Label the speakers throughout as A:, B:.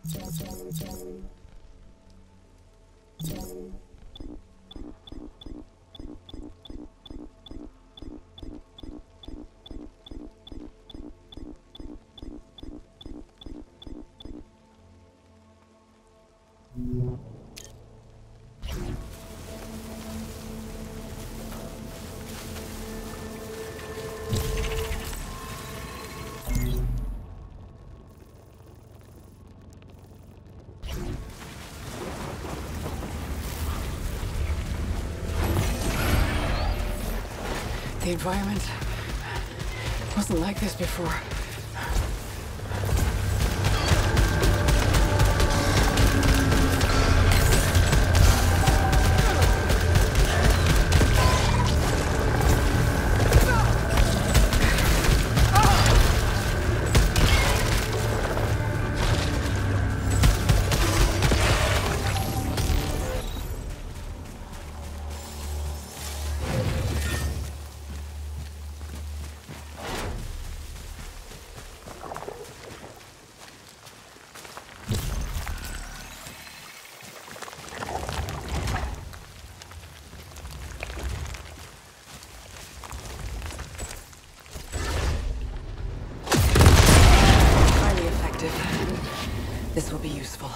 A: The environment wasn't like this before. This will be useful.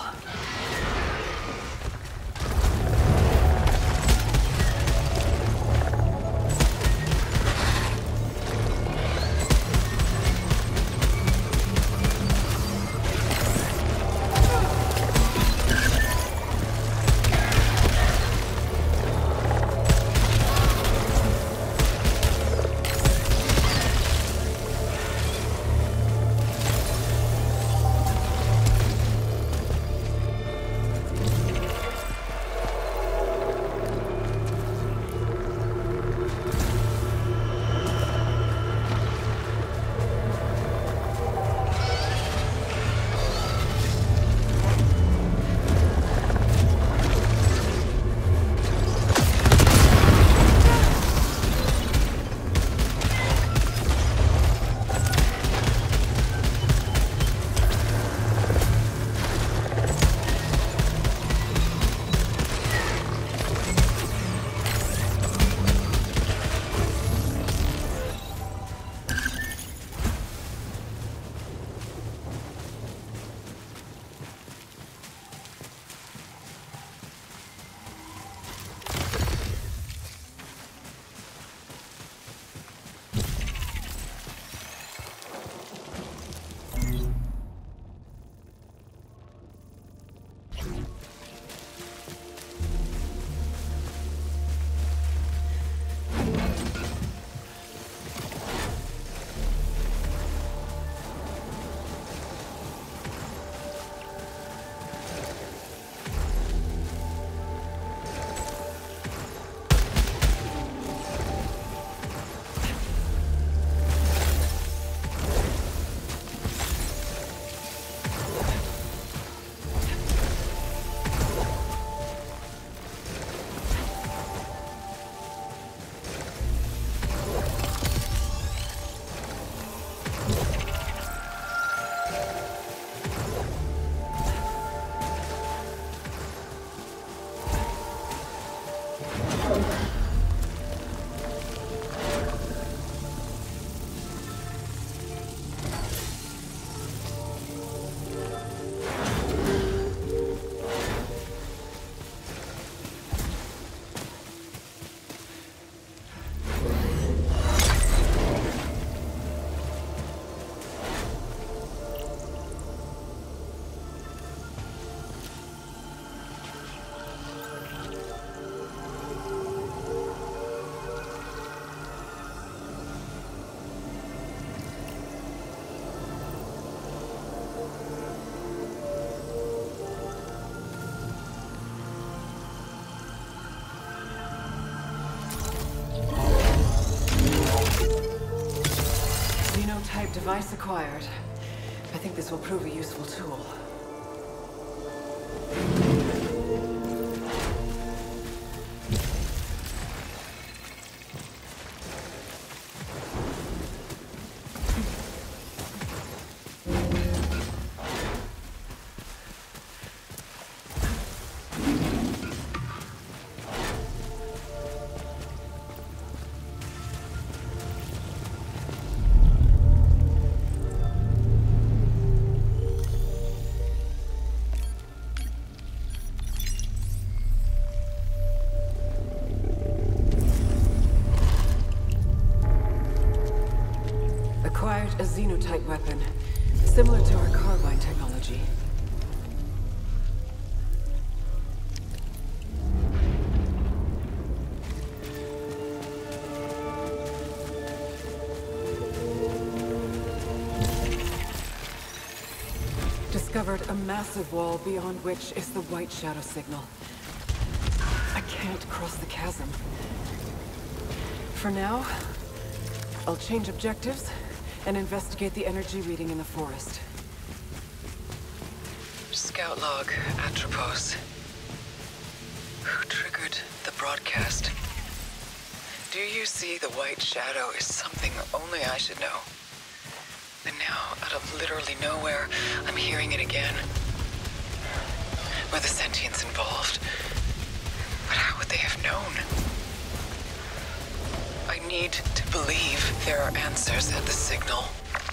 A: Type device acquired. I think this will prove a useful tool. Acquired a xenotype weapon, similar to our carbine technology. Discovered a massive wall beyond which is the White Shadow signal. I can't cross the chasm. For now, I'll change objectives and investigate the energy reading in the forest. Scout log, Atropos. Who triggered the broadcast? Do you see the White Shadow is something only I should know? And now, out of literally nowhere, I'm hearing it again. Were the sentients involved? But how would they have known? I need to believe there are answers at the signal.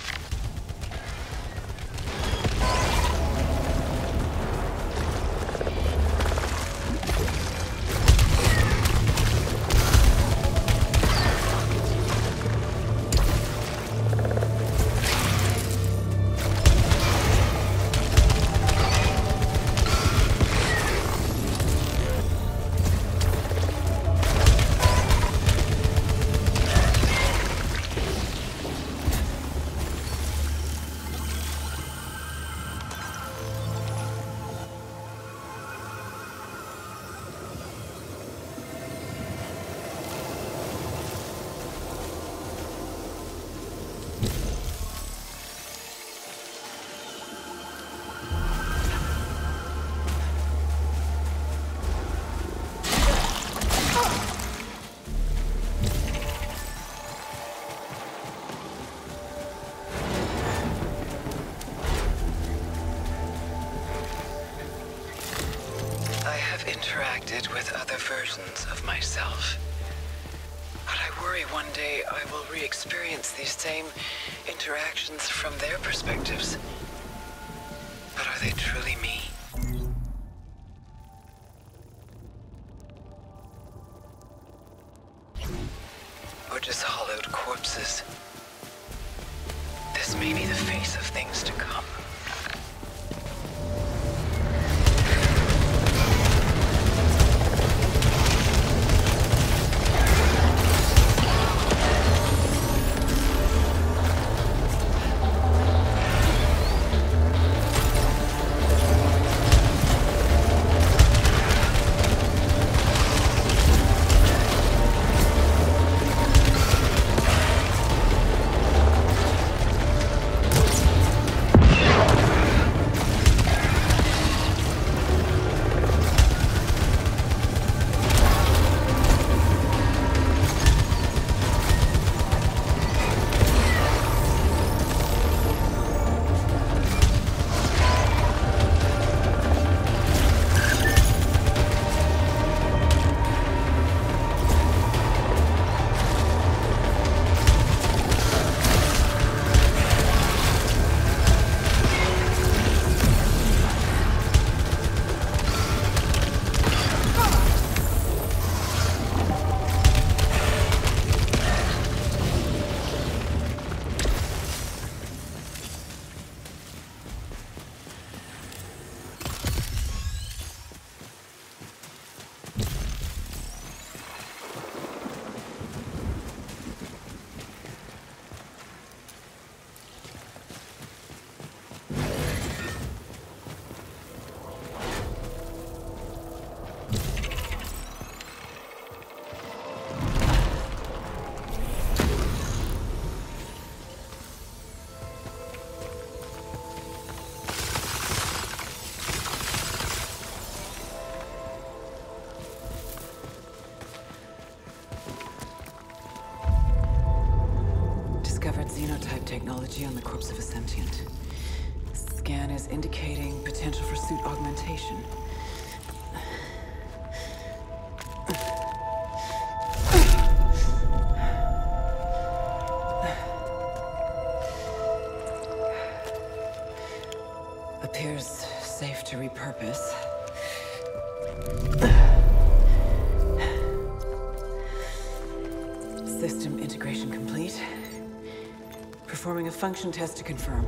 A: Interacted with other versions of myself. But I worry one day I will re-experience these same interactions from their perspectives. But are they truly me? Or just hollowed corpses? This may be the face of things to come. Xenotype technology on the corpse of a sentient. Scan is indicating potential for suit augmentation. Appears safe to repurpose. System integration complete. Performing a function test to confirm.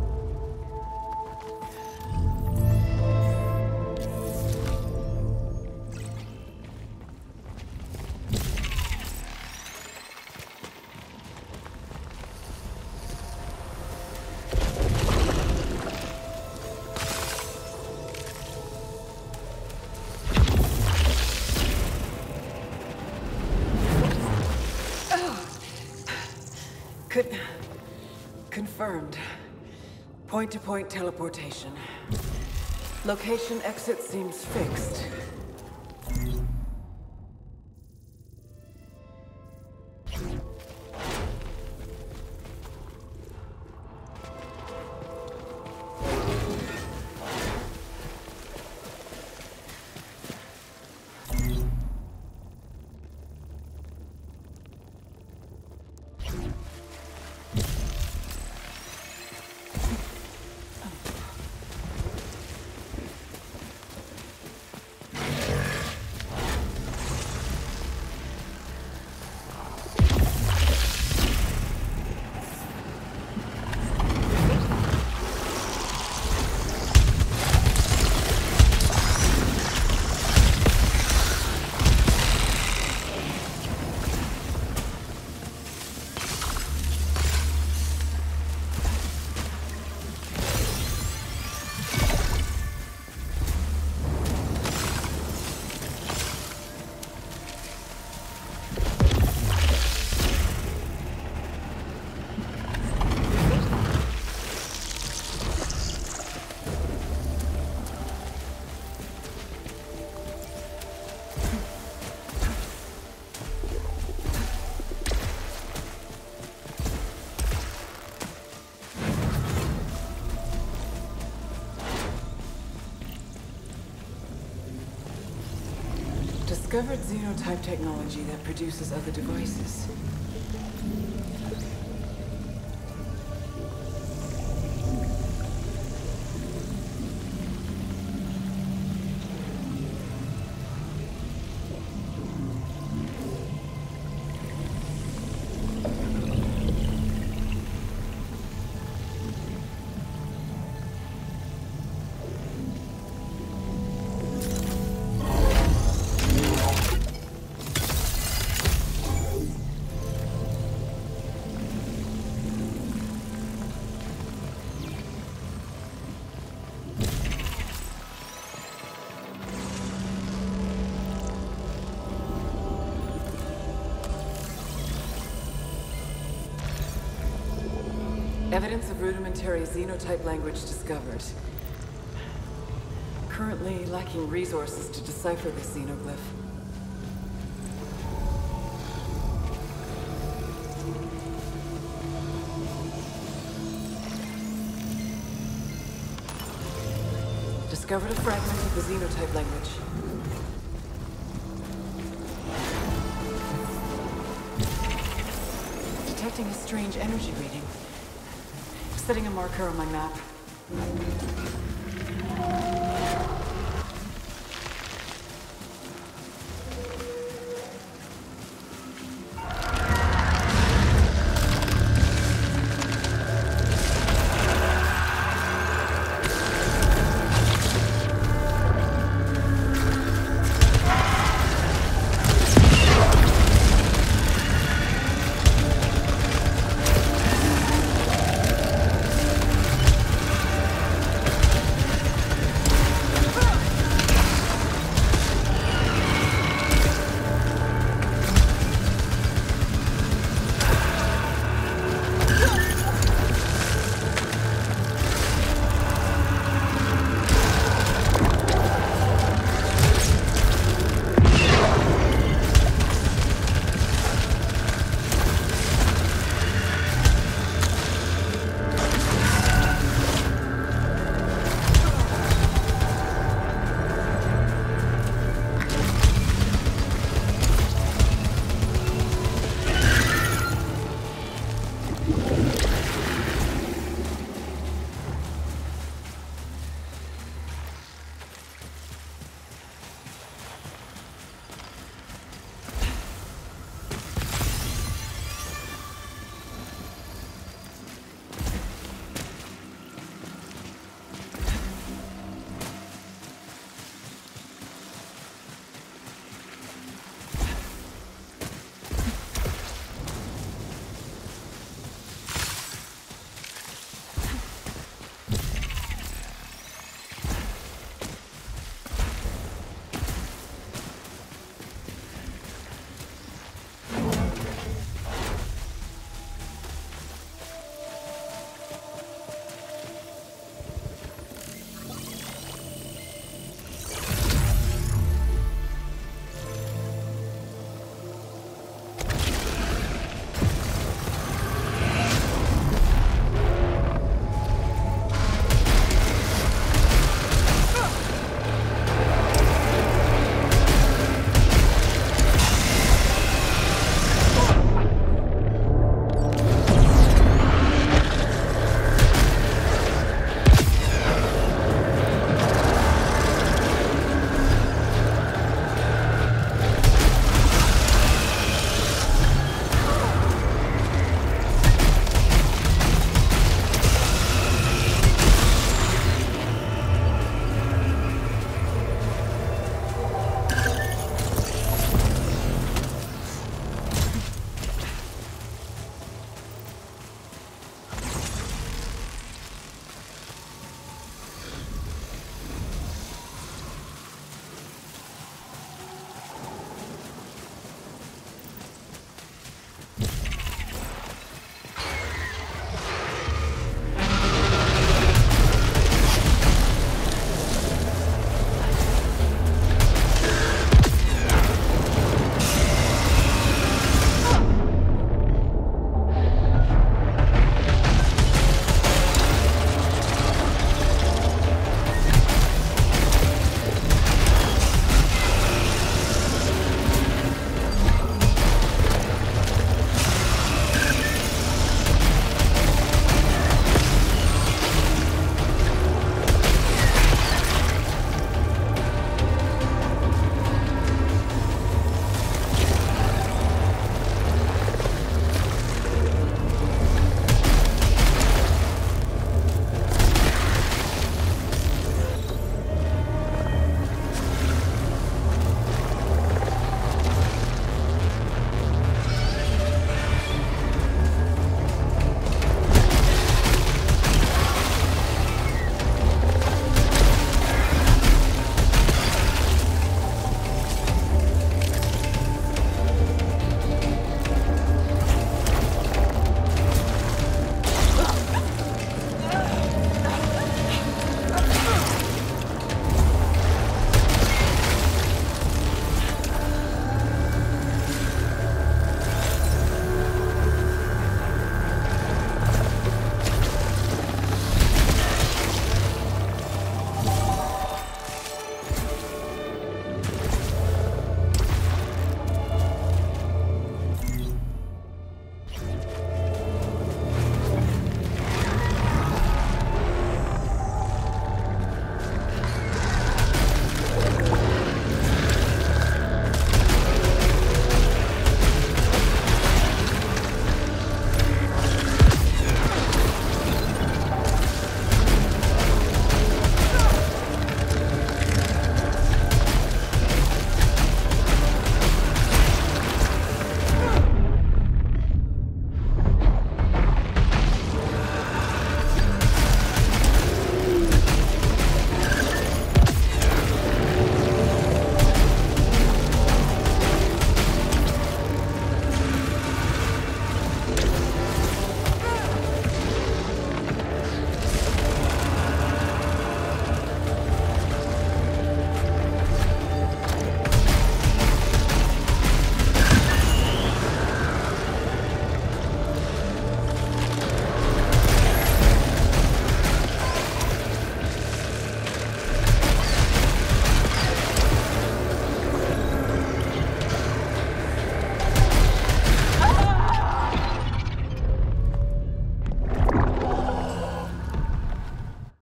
A: Confirmed. Point-to-point teleportation. Location exit seems fixed. Discovered xenotype technology that produces other devices. Evidence of rudimentary xenotype language discovered. Currently lacking resources to decipher the xenoglyph. Discovered a fragment of the xenotype language. Detecting a strange energy reading. Setting a marker on my map.